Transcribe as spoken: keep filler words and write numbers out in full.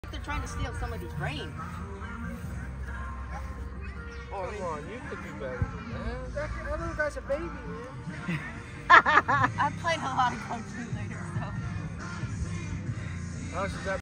They're trying to steal somebody's brain. Or Come on, you could do better than that. That, that little guy's a baby, man. I've played a lot of Kung Fu later, so. How much is that?